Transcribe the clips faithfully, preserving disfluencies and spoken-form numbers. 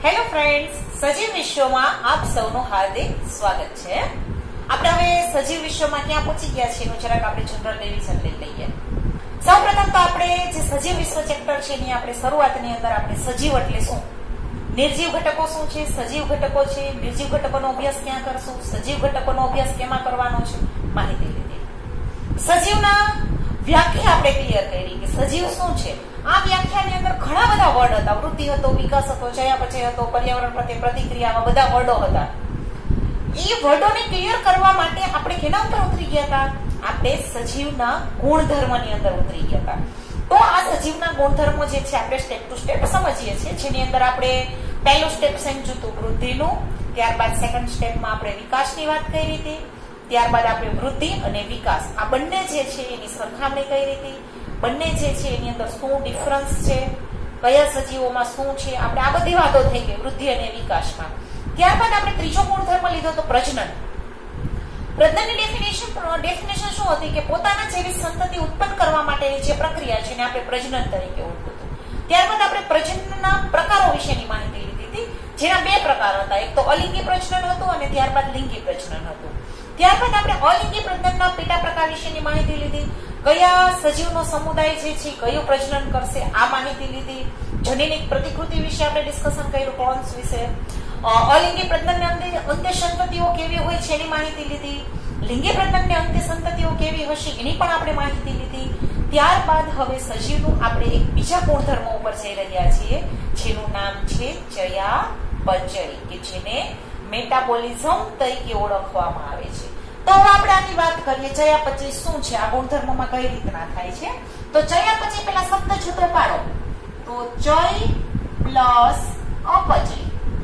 Hello friends, સજીવ વિશ્વમાં આપ સૌનું હાર્દિક સ્વાગત છે. આપણે હવે સજીવ વિશ્વમાં ક્યાં પહોંચી ગયા છીએ એનું જરાક આપણે જનરલ રિવિઝન લઈ લઈએ. સૌપ્રથમ તો આપણે જે સજીવ વિશ્વ ચેપ્ટર છે એની આપણે શરૂઆતની અંદર આપણે સજીવ એટલે શું, નિર્જીવ ઘટકો શું છે, સજીવ ઘટકો છે, નિર્જીવ ઘટકોનો અભ્યાસ ક્યાં કરશું, સજીવ ઘટકોનો અભ્યાસ કેમાં કરવાનો છે, માહિતી લીધી. સજીવના વ્યાખ્યા આપણે ક્લિયર કરી કે સજીવ શું છે. આ વ્યાખ્યાની અંદર ઘણા બધા વર્ડ હતા. વૃદ્ધિ હતો, વિકાસ હતો, ચયાપચય હતો, પર્યાવરણ પ્રત્યે પ્રતિક્રિયા, બધા વર્ડો હતા. એ વર્ડોને ક્લિયર કરવા માટે આપણે કેના ઉપર ઉતરી ગયા હતા? આપણે સજીવના ગુણધર્મની અંદર ઉતરી ગયા હતા. તો આ સજીવના ગુણધર્મો જે છે આપણે સ્ટેપ ટુ સ્ટેપ સમજીએ છીએ, જેની અંદર આપણે પહેલું સ્ટેપ સમજ્યું હતું વૃદ્ધિનું, ત્યારબાદ સેકન્ડ સ્ટેપમાં આપણે વિકાસની વાત કરી હતી, ત્યારબાદ આપણે વૃદ્ધિ અને વિકાસ આ બંને જે છે એની સરખામણી કરી હતી. બંને જે છે એની અંદર શું ડિફરન્સ છે, કયા સજીવોમાં શું છે, આપણે આ બધી વાતો થઈ ગઈ વૃદ્ધિ અને વિકાસમાં. ત્યારબાદ આપણે ત્રીજો ગુણધર્મ લીધો તો પ્રજનન. પ્રજનનની ડેફિનેશન ડેફિનેશન શું હતી કે પોતાના જેવી સંતતિ ઉત્પન્ન કરવા માટેની જે પ્રક્રિયા છે એને આપણે પ્રજનન તરીકે ઓળખતું હતું. ત્યારબાદ આપણે પ્રજનનના પ્રકારો વિશેની માહિતી લીધી હતી, જેના બે પ્રકાર હતા. એક તો અલિંગી પ્રજનન હતું અને ત્યારબાદ લિંગી પ્રજનન હતું. ત્યારબાદ આપણે અલિંગી પ્રજનનના પેટા પ્રકાર વિશેની માહિતી લીધી. કયા સજીવનો સમુદાય જે છે કયું પ્રજનન કરશે આ માહિતી લીધી. જનીનિક પ્રતિકૃતિ વિશે આપણે ડિસ્કશન કર્યું, ક્લોન્સ વિશે. અલિંગી પ્રજનનને અંતે સંતતિઓ કેવી હોય છે એની માહિતી લીધી. લિંગી પ્રજનનને અંતે સંતતિઓ કેવી હશે એની પણ આપણે માહિતી લીધી. ત્યારબાદ હવે સજીવનું આપણે એક બીજા ગુણધર્મ ઉપર જઈ રહ્યા છીએ, જેનું નામ છે ચયાપચય, કે જેને મેટાબોલિઝમ તરીકે ઓળખવામાં આવે છે. તો હવે આપણે આની વાત કરીએ, ચયાપચય શું છે, આ ગુણધર્મમાં કઈ રીતના થાય છે. તો ચયાપચય પેલા શબ્દ જુદો પાડો તો ચય પ્લસ અપચય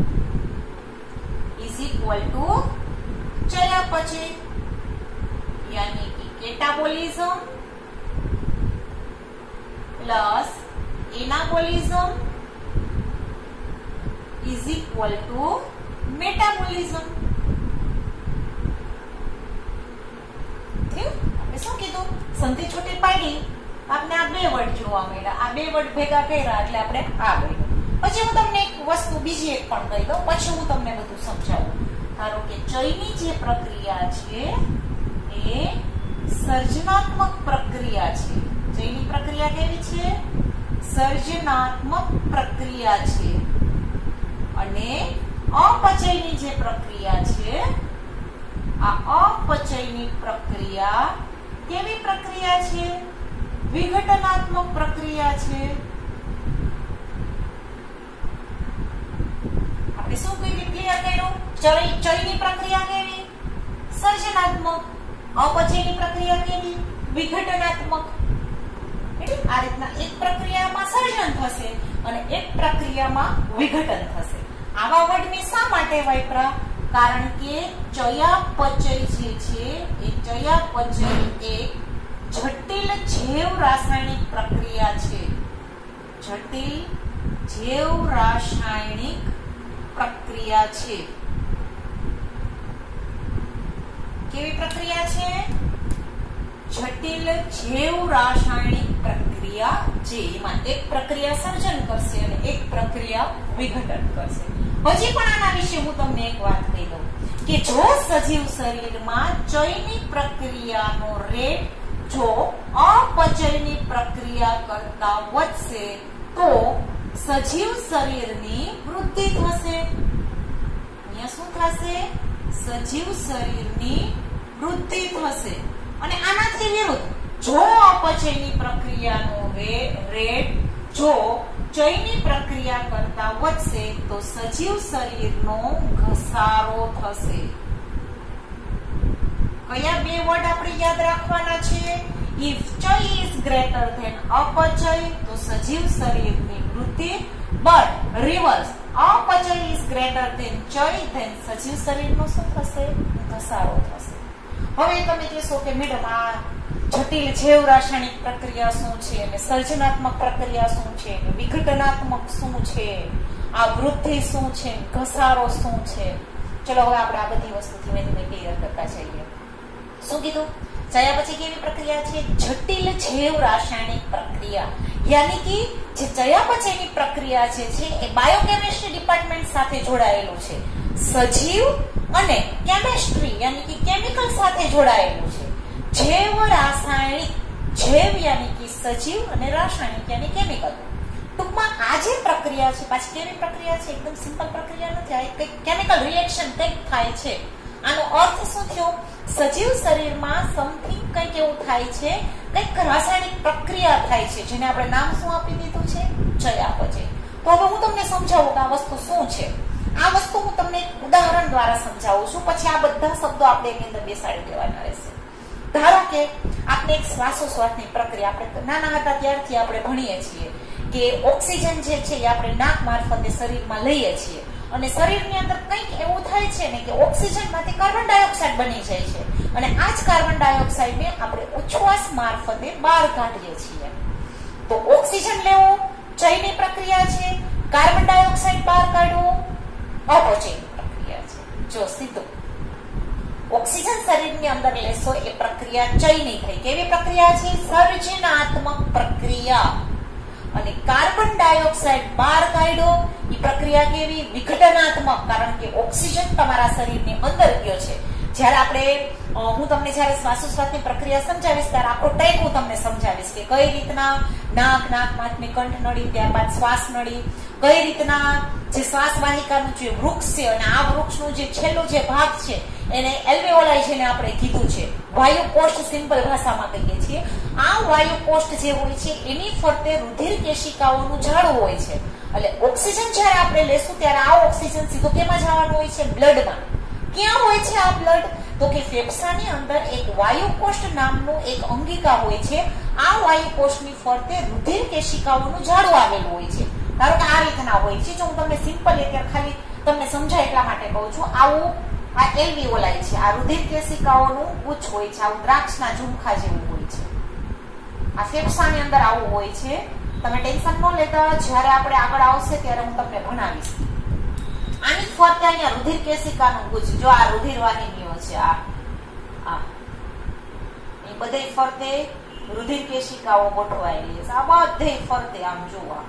ઇઝ ઇક્વલ ટુ ચયાપચય, યાની કે catabolism plus anabolism is equal to metabolism. આપણે શું કીધું? સંધિ છૂટી પાડી, આપણે આ બે વર્ડ જોવા મળ્યા. આ બે વર્ડ ભેગા કર્યા એટલે આપણે આ બન્યું. પછી હું તમને એક વસ્તુ બીજી એક પણ કહી દઉં, પછી હું તમને બધું સમજાવું. ધારો કે ચયની જે પ્રક્રિયા છે એ સર્જનાત્મક પ્રક્રિયા છે. ચયની પ્રક્રિયા કેવી છે? સર્જનાત્મક પ્રક્રિયા છે. અને અપચયની જે પ્રક્રિયા છે, આ અપચયની પ્રક્રિયા કેવી પ્રક્રિયા છે? વિઘટનાત્મક પ્રક્રિયા છે. આપણે શું કર્યું? ક્લિયર કર્યું. ચયની પ્રક્રિયા કેવી? સર્જનાત્મક. અપચયની પ્રક્રિયા કેવી? વિઘટનાત્મક. એટલે આ રીતના એક પ્રક્રિયામાં સર્જન થશે અને એક પ્રક્રિયામાં વિઘટન થશે. આવા વર્ડને શા માટે વાપરા? કારણ કે ચયાપચય જે છે એ ચયાપચય એક જટિલ જૈવ રાસાયણિક પ્રક્રિયા છે. જટિલ જૈવ રાસાયણિક પ્રક્રિયા છે. કેવી પ્રક્રિયા છે? જટિલ જૈવ રાસાયણિક પ્રક્રિયા છે. એમાં એક પ્રક્રિયા સર્જન કરશે અને એક પ્રક્રિયા વિઘટન કરશે. હજી પણ આના વિશે હું તમને એક વાત કહી દઉં કે જો સજીવ શરીરમાં ચયની પ્રક્રિયાનો રેટ જો અપચયની પ્રક્રિયા કરતા વધશે તો સજીવ શરીરની વૃદ્ધિ થશે. અહીંયા શું થશે? સજીવ શરીરની વૃદ્ધિ થશે. અને આનાથી વિરુદ્ધ જો અપચયની પ્રક્રિયાનો રેટ જો ચયની પ્રક્રિયા કરતા વધશે તો સજીવ શરીરનો ઘસારો થશે. કયા બે વર્ડ આપણે યાદ રાખવાના છે? ઇફ ચય ઇઝ ગ્રેટર ધેન અપચય તો સજીવ શરીરની વૃદ્ધિ, બટ રિવર્સ અપચય ઇઝ ગ્રેટર ધેન ચય ધેન સજીવ શરીરનો શું થશે? ઘસારો થશે. હવે તમે કહેશો કે મેડમ આ જટિલ જૈવ રાસાયણિક પ્રક્રિયા શું છે અને સર્જનાત્મક પ્રક્રિયા શું છે, વિઘટનાત્મક શું છે, આ વૃદ્ધિ શું છે, ઘસારો શું છે? ચલો હવે આપણે આ બધી વસ્તુ ધીમે ધીમે ક્લિયર કરતા જઈએ. શું કીધું? ચયાપચય કેવી પ્રક્રિયા છે? જટિલ જૈવ રાસાયણિક પ્રક્રિયા. યાની કે જે ચયાપચયની પ્રક્રિયા જે છે એ બાયોકેમિસ્ટ્રી ડિપાર્ટમેન્ટ સાથે જોડાયેલું છે, સજીવ અને કેમિસ્ટ્રી યાની કે કેમિકલ સાથે જોડાયેલું છે, જૈવ રાસાયણિક, જૈવ યાની કે સજીવ અને રાસાયણિક યાની કેમિકલ. ટૂંકમાં આ જે પ્રક્રિયા છે પાછી કેવી પ્રક્રિયા છે, એકદમ સિમ્પલ પ્રક્રિયા નથી, આ કંઈક કેમિકલ રિએક્શન કંઈક થાય છે. આનો અર્થ શું થયો? સજીવ શરીરમાં સમથિંગ કંઈક એવું થાય છે, કંઈક રાસાયણિક પ્રક્રિયા થાય છે, જેને આપણે નામ શું આપી દીધું છે? ચયાપચય. તો હવે હું તમને સમજાવું કે આ વસ્તુ શું છે. આ વસ્તુ હું તમને ઉદાહરણ દ્વારા સમજાવું છું, પછી આ બધા શબ્દો આપણે એની અંદર બેસાડી દેવાના રહેશે. ધારો કે આપણે એક શ્વાસોશ્વાસની પ્રક્રિયા, આપણે નાના હતા ત્યારથી આપણે ભણીએ છીએ કે ઓક્સિજન જે છે એ આપણે નાક મારફતે શરીરમાં લઈએ છીએ અને શરીરની અંદર કંઈક એવું થાય છે ને કે ઓક્સિજનમાંથી કાર્બન ડાયોક્સાઇડ બની જાય છે અને આ જ કાર્બન ડાયોક્સાઇડને આપણે ઉચ્છ્વાસ મારફતે બહાર કાઢીએ છીએ. તો ઓક્સિજન લેવો ચયની પ્રક્રિયા છે, કાર્બન ડાયોક્સાઇડ બહાર કાઢવો અપચયની પ્રક્રિયા છે. જો સીધું ઓક્સિજન શરીરની અંદર લેશો એ પ્રક્રિયા ચયની થઈ. કેવી પ્રક્રિયા છે? સર્જનાત્મક પ્રક્રિયા. અને કાર્બન ડાયોક્સાઇડ બહાર કાઢ્યો એ પ્રક્રિયા કેવી? વિઘટનાત્મક. કારણ કે ઓક્સિજન તમારા શરીરની અંદર ગયો છે. જ્યારે આપણે હું તમને જ્યારે શ્વાસોશ્વાસની પ્રક્રિયા સમજાવીશ ત્યારે આખો ટાઈપ હું તમને સમજાવીશ કે કઈ રીતના નાક, નાકમાંથી કંઠ નળી, ત્યારબાદ શ્વાસ નળી, કઈ રીતના જે શ્વાસ વાહિકાનું જે વૃક્ષ છે અને આ વૃક્ષનું જે છેલ્લું જે ભાગ છે એને એલ્વેઓલાઈ જેને આપણે કીધું છે, વાયુ કોષ્ઠ સિમ્પલ ભાષામાં કહીએ છીએ. આ વાયુ કોષ્ઠ જે હોય છે એની ફરતે રુધિર કેશિકાઓનું જાળું હોય છે. એટલે ઓક્સિજન જ્યારે આપણે લેશું ત્યારે આ ઓક્સિજન સીધો કેમાં જવાનું હોય છે? બ્લડમાં. ક્યાં હોય છે આ બ્લડ? તો કે ફેફસાની અંદર એક વાયુ કોષ્ઠ નામનું એક અંગિકા હોય છે. આ વાયુ કોષ્ઠની ફરતે રુધિર કેશિકાઓનું જાળું આવેલું હોય છે. ધારો કે આ રીતના હોય છે. જો હું તમને સિમ્પલ અત્યારે ખાલી તમને સમજાય એટલા માટે કહું છું. આવું આ એલ્વિઓલાઈ છે, આ રુધિર કેશિકાઓનું ઉચ્ચ હોય છે, આવું દ્રાક્ષના ઝુમખા જેવું હોય છે. આ ફેફસાની અંદર આવું હોય છે. તમે ટેન્શન ન લેતા, જ્યારે આપણે આગળ આવશે ત્યારે હું તમને ભણાવીશ. આની ફરતે અહીંયા રુધિર કેશિકાનું ગુચ્છ, જો આ રુધિર વાહિનીઓ છે, આ આ એ બધે ફરતે રુધિર કેશિકાઓ ગોઠવાયેલી છે. આ બધે ફરતે આમ જોવા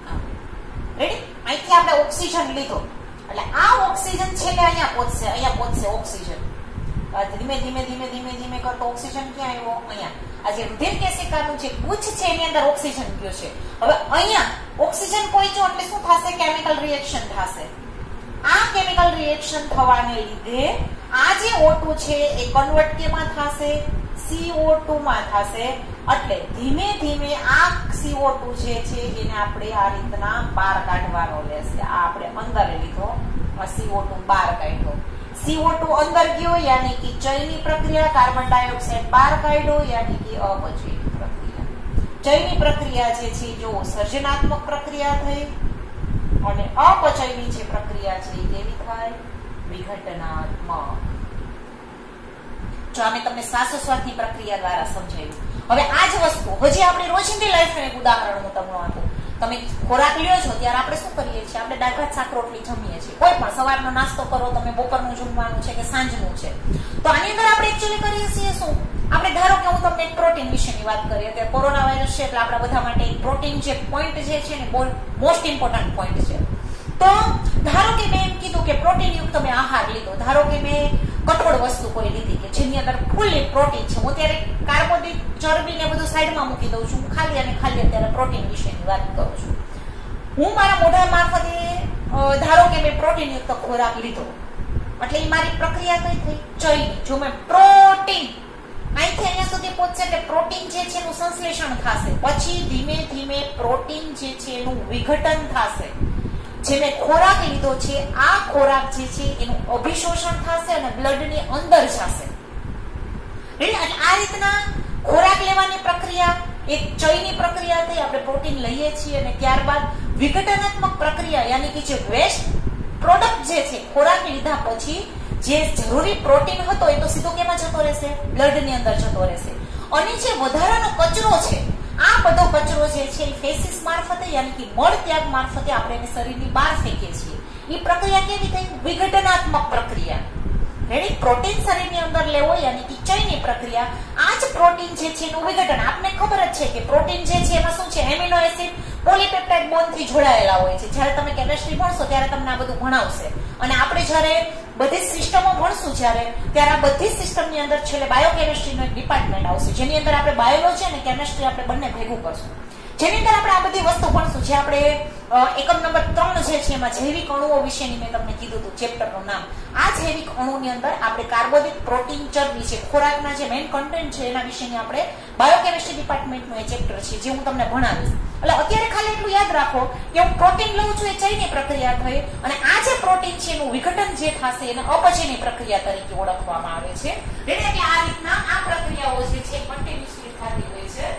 રેડી. અહીંથી આપણે ઓક્સિજન લીધો એટલે આ ઓક્સિજન છેલ્લે અહીંયા પહોંચશે, અહીંયા પહોંચશે ઓક્સિજન. ધીમે ધીમે ધીમે ધીમે ધીમે કરતો ઓક્સિજન ક્યાં આવ્યો? અહીંયા. આ જે રુધિર કેશિકાનું જે ગુચ્છ છે એની અંદર ઓક્સિજન ગયો છે. હવે અહીંયા ઓક્સિજન પહોંચ્યો એટલે શું થશે? કેમિકલ રિએક્શન થશે. આ કેમિકલ રિએક્શન થવાને લીધે આ જે ઓ ટુ છે એ કન્વર્ટ કેમાં થશે? સી ઓ ટુ માં થશે. એટલે ધીમે ધીમે આ સી ઓ ટુ જે છે એને આપણે આ રીતના બહાર કાઢવાનો રહેશે. આ આપણે અંદર લીધો, સી ઓ ટુ બહાર કાઢ્યો. સી ઓ ટુ અંદર ગયો યાની કે ચયની પ્રક્રિયા, કાર્બન ડાયોક્સાઇડ બહાર કાઢ્યો યાની કે અપચયની પ્રક્રિયા. ચયની પ્રક્રિયા જે છે જો સર્જનાત્મક પ્રક્રિયા થઈ અને અપચયની જે પ્રક્રિયા છે એ કેવી થાય? વિઘટનાત્મક. જો અમે તમને શ્વાસોશ્વાસની પ્રક્રિયા દ્વારા સમજાવ્યું. હવે આ જ વસ્તુ હજી આપણે રોજિંદી લાઈફનું એક ઉદાહરણ હું તમને આપું. તમે ખોરાક લ્યો છો ત્યારે આપણે શું કરીએ છીએ? આપણે દાળ ભાત શાક રોટલી જમીએ છીએ. કોઈ પણ સવારનો નાસ્તો કરો તમે, બપોરનું જમવાનું છે કે સાંજનું છે. તો આની અંદર આપણે એકચ્યુઅલી કરીએ છીએ શું? આપણે ધારો કે હું તમને એક પ્રોટીન વિશેની વાત કરીએ. અત્યારે કોરોના વાયરસ છે એટલે આપણા બધા માટે પ્રોટીન જે પોઈન્ટ જે છે ને બહુ મોસ્ટ ઇમ્પોર્ટન્ટ પોઈન્ટ છે. તો ધારો કે મેં એમ કીધું કે પ્રોટીન યુક્ત તમે આહાર લીધો. ધારો કે મેં કઠોળ વસ્તુ કોઈ લીધી કે જેની અંદર ફૂલ્લી પ્રોટીન છે. હું ત્યારે કાર્બોદિત ચરબી ને બધું સાઈડમાં મૂકી દઉં છું. ખાલી અને ખાલી અત્યારે પ્રોટીન વિશેની વાત કરું છું. હું મારા મોઢા મારફતે ધારો કે મેં પ્રોટીન યુક્ત ખોરાક લીધો એટલે એ મારી પ્રક્રિયા કઈ થઈ? ચયની. જો મેં પ્રોટીન અહીંથી અહીંયા સુધી પહોંચશે એટલે પ્રોટીન જે છે એનું સંશ્લેષણ થશે. પછી ધીમે ધીમે પ્રોટીન જે છે એનું વિઘટન થશે. જે મેં ખોરાક લીધો છે આ ખોરાક જે છે એનું અભિશોષણ થશે અને બ્લડની અંદર જશે. આ રીતના ખોરાક લેવાની પ્રક્રિયા એક ચયની પ્રક્રિયા થઈ. આપણે પ્રોટીન લઈએ છીએ અને ત્યારબાદ વિઘટનાત્મક પ્રક્રિયા યાની કે જે વેસ્ટ પ્રોડક્ટ જે છે ખોરાક લીધા પછી જે જરૂરી પ્રોટીન હતો એ તો સીધો કેમાં જતો રહેશે? બ્લડની અંદર જતો રહેશે. અને જે વધારાનો કચરો છે આ બધો કચરો જે છે એ ફેસિસ મારફતે યાની કે મળ ત્યાગ મારફતે આપણે એને શરીરની બહાર ફેંકીએ છીએ. એ પ્રક્રિયા કેવી થઈ? વિઘટનાત્મક પ્રક્રિયા. રેડી? પ્રોટીન શરીરની અંદર લેવો યાની કે ચયની પ્રક્રિયા. આ જ પ્રોટીન જે છે એનું વિઘટન. આપને ખબર જ છે કે પ્રોટીન જે છે એમાં શું છે? એમિનો એસિડ પોલીપેપ્ટાઇડ બોન્ડ થી જોડાયેલા હોય છે. જ્યારે તમે કેમિસ્ટ્રી ભણશો ત્યારે તમને આ બધું ભણાવશે. અને આપણે જ્યારે બધી સિસ્ટમો ભણશું જ્યારે ત્યારે આ બધી સિસ્ટમની અંદર છેલ્લે બાયોકેમિસ્ટ્રીનો એક ડિપાર્ટમેન્ટ આવશે, જેની અંદર આપણે બાયોલોજી અને કેમિસ્ટ્રી આપણે બંને ભેગું કરશું, જેની અંદર આપણે આ બધી વસ્તુ ભણશું. જે આપણે એકમ નંબર ત્રણ જે છે એમાં જૈવિક અણુઓ વિશેની મેં તમને કીધું હતું ચેપ્ટરનું નામ. આ જૈવિક અણુની અંદર આપણે કાર્બોદિત, પ્રોટીન, ચરબી છે, ખોરાકના જે મેઇન કન્ટેન્ટ છે એના વિશેની આપણે બાયોકેમિસ્ટ્રી ડિપાર્ટમેન્ટનું એ ચેપ્ટર છે જે હું તમને ભણાવીશ. એટલે અત્યારે ખાલી એટલું યાદ રાખો કે હું પ્રોટીન લઉં છું એ ચયની પ્રક્રિયા થઈ, અને આ જે પ્રોટીન છે એનું વિઘટન જે થશે એને અપચયની પ્રક્રિયા તરીકે ઓળખવામાં આવે છે. એટલે કે આ રીતના આ પ્રક્રિયાઓ જે છે કન્ટિન્યુઅસલી થતી હોય છે.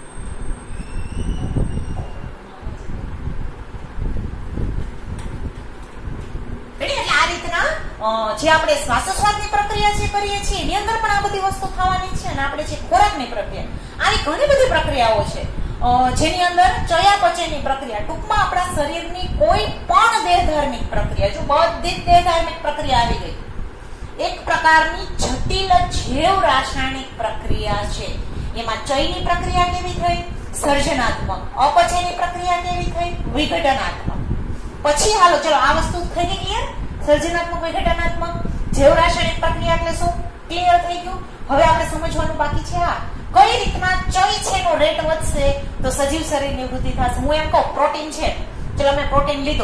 એટલે આ રીતના જે આપણે શ્વાસોશ્વાસની પ્રક્રિયા જે કરીએ છીએ એની અંદર પણ આ બધી વસ્તુ થવાની છે. અને આપણે જે ખોરાકની પ્રક્રિયા, આવી ઘણી બધી પ્રક્રિયાઓ છે જેની અંદર ચયાપચયની પ્રક્રિયા, ટૂંકમાં આપણા શરીરની કોઈ પણ દેહધાર્મિક પ્રક્રિયા, જો બધી જ દેહધાર્મિક પ્રક્રિયા આવી ગઈ, એક પ્રકારની જટિલ જૈવ રાસાયણિક પ્રક્રિયા છે. એમાં ચયની પ્રક્રિયા કેવી થઈ? સર્જનાત્મક. અપચયની પ્રક્રિયા કેવી થઈ? વિઘટનાત્મક. પછી હાલો ચલો આ વસ્તુ થઈ ગઈ ક્લિયર? સર્જનાત્મક, વિઘટનાત્મક, જૈવ રાસાયણિક પ્રક્રિયા એટલે શું? ક્લિયર થઈ ગયું. હવે આપણે સમજવાનું બાકી છે આ કઈ રીતના ચય છે એનો રેટ વધશે તો સજીવ શરીરની વૃદ્ધિ થશે. હું એમ કહું પ્રોટીન છે, ચલો મેં પ્રોટીન લીધો,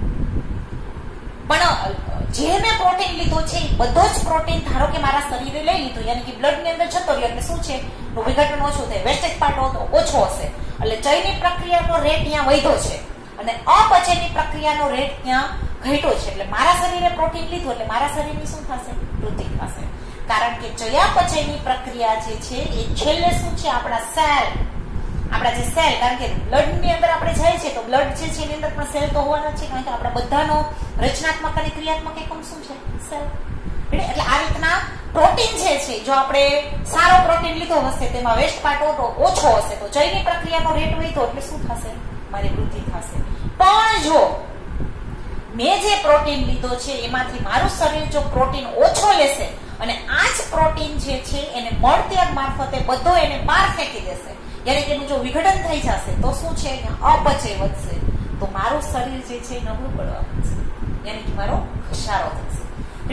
પણ જે મેં પ્રોટીન લીધો છે એ બધો જ પ્રોટીન ધારો કે મારા શરીરે લઈ લીધો, યાની કે બ્લડ ની અંદર જતો રહ્યો, એટલે શું છે? વિઘટન ઓછું થાય, વેસ્ટેજ પાર્ટ ઓછો હશે. એટલે ચયની પ્રક્રિયાનો રેટ ત્યાં વધ્યો છે અને અપચયની પ્રક્રિયાનો રેટ ત્યાં ઘટ્યો છે. એટલે મારા શરીરે પ્રોટીન લીધું એટલે મારા શરીરની શું થશે? વૃદ્ધિ થશે. કારણ કે ચયાપચયની પ્રક્રિયા જે છે એ છેલ્લે શું છે? આપણા સેલ, આપણા જે સેલ, કારણ કે બ્લડ ની અંદર આપણે જાય છે તો બ્લડ જે છે એની અંદર પણ સેલ તો હોવાના છે, કારણ કે આપણા બધાનો રચનાત્મક અને ક્રિયાત્મક એકમ શું છે? સેલ. એટલે આ રીતના પ્રોટીન જે છે, જો આપણે સારો પ્રોટીન લીધો હશે તેમાં વેસ્ટ પાર્ટ ઓછો હશે તો ચયની પ્રક્રિયાનો રેટ વધ્યો એટલે શું થશે? મારી વૃદ્ધિ થશે. પણ જો મેં જે પ્રોટીન લીધો છે એમાંથી મારું શરીર જો પ્રોટીન ઓછો લેશે અને આ જ પ્રોટીન જે છે એને મળત્યાગ મારફતે બધો એને બહાર ફેંકી દેશે, યાની કે એનું જો વિઘટન થઈ જશે તો શું છે? અપચય વધશે. તો મારું શરીર જે છે નબળું પડવા લાગશે, યાની કે મારો ઘસારો થશે.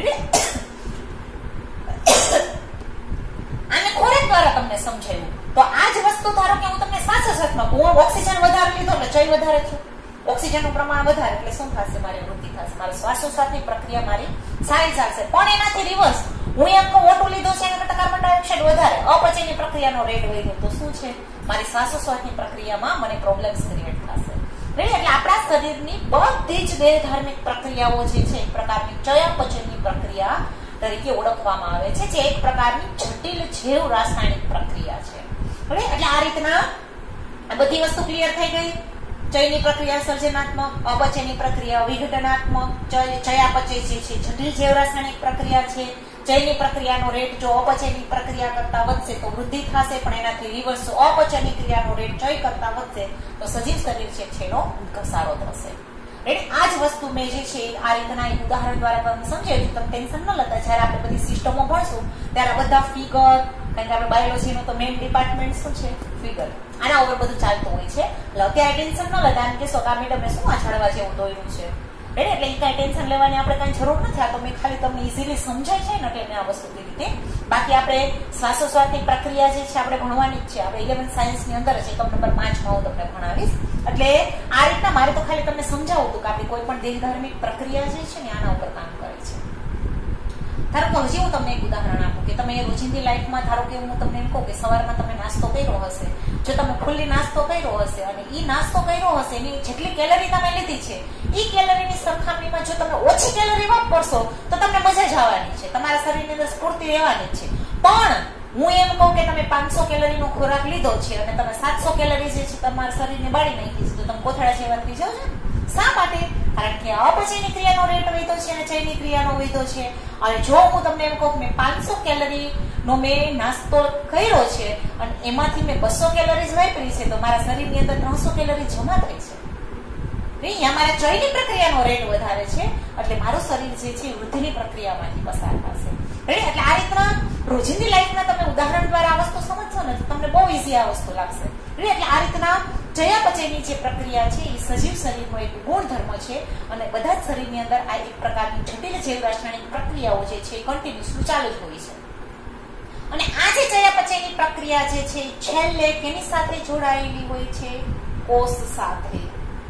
આને ખોરાક દ્વારા તમને સમજાયું. તો આ જ વસ્તુ ધારો કે હું તમને શ્વાસોશ્વાસમાં હું ઓક્સિજન વધારે લીધો એટલે ચય વધારે છે, ઓક્સિજનનું પ્રમાણ વધારે એટલે શું થશે? મારી વૃદ્ધિ થશે. મારી શ્વાસોશ્વાસની પ્રક્રિયા મારી સારી ચાલશે. પણ એનાથી રિવર્સ હું એમ કહું ઓટું લીધું છે એના કરતા કાર્બન ડાયોક્સાઇડ વધારે, અપચયની પ્રક્રિયાનો રેટ વધ્યો તો શું છે? મારી શ્વાસોશ્વાસની પ્રક્રિયામાં મને પ્રોબ્લેમ્સ ક્રિએટ થશે. એટલે આપણા શરીરની બધી જ દેહધાર્મિક પ્રક્રિયાઓ જે છે એક પ્રકારની ચયાપચયની પ્રક્રિયા તરીકે ઓળખવામાં આવે છે, જે એક પ્રકારની જટિલ જૈવ રાસાયણિક પ્રક્રિયા છે. એટલે આ રીતના બધી વસ્તુ ક્લિયર થઈ ગઈ. ચયની પ્રક્રિયા સર્જનાત્મક, અપચયની પ્રક્રિયા વિઘટનાત્મક, ચયાપચય જે છે જટિલ જૈવ રાસાયણિક પ્રક્રિયા છે. ચયની પ્રક્રિયાનો રેટ જો અપચયની પ્રક્રિયા કરતા વધશે તો વૃદ્ધિ થશે, પણ એનાથી રિવર્સ અપચયની ક્રિયાનો રેટ ચય કરતા વધશે તો સજીવ શરીર છે એનો ઘસારો થશે. આ જ વસ્તુ મેં જે છે આ રીતના એક ઉદાહરણ દ્વારા તમને સમજાવ્યું. તમે ટેન્શન ન લેતા, જયારે આપણે બધી સિસ્ટમો ભણશું ત્યારે બધા ફિગર, કારણ કે આપણે બાયોલોજીનો તો મેઇન ડિપાર્ટમેન્ટ શું છે? ફિગર. આના ઉપર બધું ચાલતું હોય છે. એટલે અત્યારે ટેન્શન ન લેતા, એમ કેશો કે આ મેડમે શું આ છાડવા જેવું દોર્યું છે, એટલે એ કઈ ટેન્શન લેવાની આપણે કઈ જરૂર નથી. આ તો મેં ખાલી તમને ઇઝીલી સમજાય છે ને એટલે મેં આ વસ્તુ કીધી. બાકી આપણે શ્વાસોશ્વાસની પ્રક્રિયા જે છે આપણે ભણવાની જ છે. આપણે ઇલેવન્થ સાયન્સ ની અંદર જ એકમ નંબર પાંચ માં હું તમને ભણાવીશ. એટલે આ રીતના મારે તો ખાલી તમને સમજાવું હતું કે આપણી કોઈ પણ દેહધાર્મિક પ્રક્રિયા જે છે ને આના ઉપર કામ કરે છે. ધારો કે હજી હું તમને એક ઉદાહરણ આપું કે તમે રોજિંદી લાઈફમાં ધારો કે હું તમને એમ કહું કે સવારમાં તમે નાસ્તો કર્યો હશે, જો તમે ખુલ્લી નાસ્તો કર્યો હશે અને ઈ નાસ્તો કર્યો હશે એની જેટલી કેલરી તમે લીધી છે ઈ કેલરીની સરખામણીમાં જો તમે ઓછી કેલરી વાપરશો તો તમને મજા જ આવવાની છે, તમારા શરીરની અંદર સ્ફૂર્તિ રહેવાની છે. પણ હું એમ કહું કે તમે પાંચસો કેલરીનો ખોરાક લીધો છે અને તમે સાતસો કેલરી જે છે તમારા શરીરને બાળી નાખી છે તો તમે કોથળા જેવા થઈ જાવ છો. શા માટે? કારણ કે અપચયની ક્રિયાનો રેટ વધ્યો છે અને ચયની ક્રિયાનો વધ્યો છે. અને જો હું તમને એમ કહું કે મેં પાંચસો કેલરી નો મેં નાસ્તો કર્યો છે અને એમાંથી મેં બસો કેલરી વાપરી છે તો મારા શરીરની અંદર ત્રણસો કેલરી જમા થઈ છે. અહીંયા મારા ચયની પ્રક્રિયાનો રેટ વધારે છે એટલે મારું શરીર જે છે વૃદ્ધિની પ્રક્રિયામાંથી પસાર થશે. રેડી? એટલે આ રીતના રોજિંદી લાઈફના તમે ઉદાહરણ દ્વારા આ વસ્તુ સમજશો ને તો તમને બહુ ઈઝી આ વસ્તુ લાગશે. રેડી? એટલે આ રીતના ચયાપચયની જે પ્રક્રિયા છે એ સજીવ શરીરનો એક ગુણધર્મ છે અને બધા જ શરીરની અંદર આ એક પ્રકારની જટિલ જૈવ રાસાયણિક પ્રક્રિયાઓ જે છે એ કન્ટિન્યુઅસલી ચાલુ જ હોય છે. અને આ જે ચયાપચયની પ્રક્રિયા જે છે છેલ્લે કેની સાથે જોડાયેલી હોય છે? કોષ સાથે.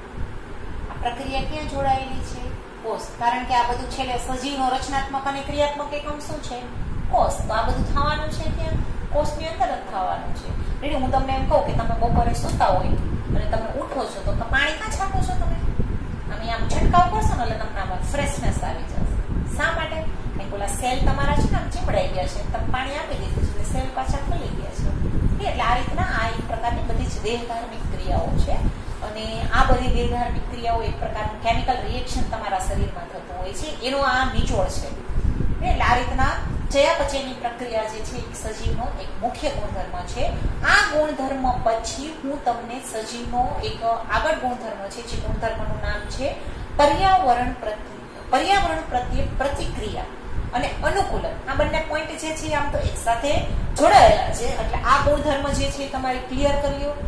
આ પ્રક્રિયા ક્યાં જોડાયેલી છે? કોષ. કારણ કે આ બધું છેલ્લે સજીવનો રચનાત્મક અને ક્રિયાત્મક એકમ શું છે? કોષ. તો આ બધું થવાનું છે ક્યાં? કોષની અંદર જ થવાનું છે. રેડી? હું તમને એમ કહું કે તમે બપોરે સૂતા હોય અને તમે ઉઠો છો તો પાણી ક્યાં છાંટો છો તમે? આમ આમ છંટકાવ કરશો ને એટલે તમને આમાં ફ્રેશનેસ આવી જશે. શા માટે? ઓલા સેલ તમારા છે ને આમ ચીપડાઈ ગયા છે, તમે પાણી આપી દીધું છે એટલે સેલ પાછા ખુલી ગયા છે. એટલે આ રીતના આ એક પ્રકારની બધી જ દેહધાર્મિક ક્રિયાઓ છે અને આ બધી દેહધાર્મિક ક્રિયાઓ એક પ્રકારનું કેમિકલ રિએક્શન તમારા શરીરમાં થતું હોય છે, એનો આ નિચોડ છે. એટલે આ રીતના ચયાપચયની પ્રક્રિયા જે છે એક સજીવનો એક મુખ્ય ગુણધર્મ છે. આ ગુણધર્મ પછી હું તમને સજીવનો એક આગળ ગુણધર્મ છે જે ગુણધર્મનું નામ છે પર્યાવરણ પ્રત્યે પર્યાવરણ પ્રત્યે પ્રતિક્રિયા અને અનુકૂલન. આ બંને પોઈન્ટ જે છે આમ તો એક સાથે જોડાયેલા છે. એટલે આ ગુણધર્મ જે છે તમારે ક્લિયર કરી લો.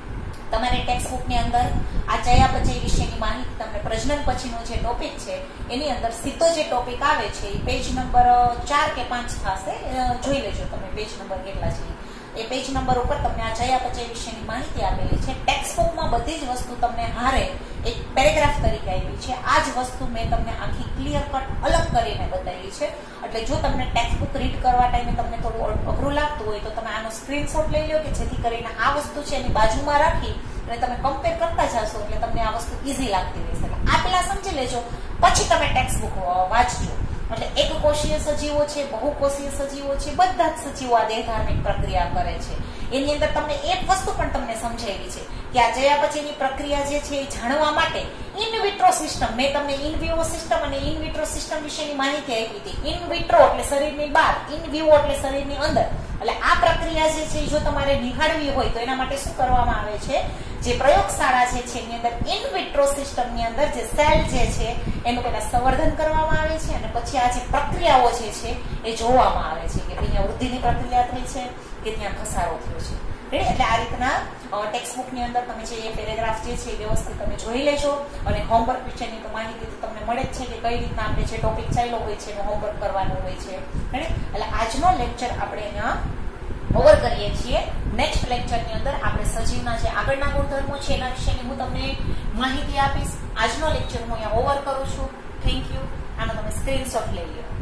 તમારે ટેક્સ્ટબુક ની અંદર આ ચયાપચય વિશેની માહિતી તમને પ્રજનન પછીનો જે ટોપિક છે એની અંદર સીધો જે ટોપિક આવે છે એ પેજ નંબર ચાર કે પાંચ થશે. જોઈ લેજો તમે પેજ નંબર કેટલા છે. એ પેજ નંબર ઉપર તમને આ ચયાપચય વિશેની માહિતી આપેલી છે. ટેક્સ્ટબુકમાં બધી જ વસ્તુ તમને હારે એક પેરેગ્રાફ તરીકે આપી છે. આ જ વસ્તુ મેં તમને આખી ક્લિયર કટ અલગ કરીને બતાવી છે. એટલે જો તમને ટેક્સ્ટબુક રીડ કરવા ટાઈમે તમને થોડું અઘરું લાગતું હોય તો તમે આનો સ્ક્રીનશોટ લઈ લો કે જેથી કરીને આ વસ્તુ છે એની બાજુમાં રાખી અને તમે કમ્પેર કરતા જશો એટલે તમને આ વસ્તુ ઈઝી લાગતી રહેશે. આ પેલા સમજી લેજો પછી તમે ટેક્સ્ટબુક વાંચજો. એટલે એક કોષીય સજીવો છે, બહુકોષીય સજીવો છે, બધા જ સજીવો આ દેહધાર્મિક પ્રક્રિયા કરે છે. એની અંદર તમને એક વસ્તુ પણ તમને સમજાવી છે કે આ ચયાપચયની પ્રક્રિયા જે છે એ જાણવા માટે ઇન વિટ્રો સિસ્ટમ, મેં તમને ઇન વિવો સિસ્ટમ અને ઇન વિટ્રો સિસ્ટમ વિશેની માહિતી આપી હતી. ઇન વિટ્રો એટલે શરીરની બહાર, ઇન વિવો એટલે શરીરની અંદર. એટલે આ પ્રક્રિયા જે છે જો તમારે નિહાળવી હોય તો એના માટે શું કરવામાં આવે છે? જે પ્રયોગશાળા જે છે એની અંદર ઇન વિટ્રો સિસ્ટમની અંદર જે સેલ જે છે એનું પહેલા સંવર્ધન કરવામાં આવે છે અને પછી આ જે પ્રક્રિયાઓ જે છે એ જોવામાં આવે છે કે અહીંયા વૃદ્ધિની પ્રક્રિયા થઈ છે કે ત્યાં ઘસારો થયો છે. એટલે આ રીતના ટેક્સ્ટબુકની અંદર તમે જે એ પેરેગ્રાફ જે છે વ્યવસ્થિત તમે જોઈ લેજો અને હોમવર્ક વિશેની તો માહિતી તો તમને મળે જ છે કે કઈ રીતના આપણે જે ટોપિક ચાલ્યો હોય છે એનું હોમવર્ક કરવાનું હોય છે. એટલે આજનો લેક્ચર આપણે અહીંયા ઓવર કરીએ છીએ. નેક્સ્ટ લેક્ચરની અંદર આપણે સજીવના જે આગળના ગુણધર્મો છે એના વિશેની હું તમને માહિતી આપીશ. આજનો લેક્ચર હું અહીંયા ઓવર કરું છું. Thank you. આનો તમે સ્ક્રીનશોટ લઈ લો.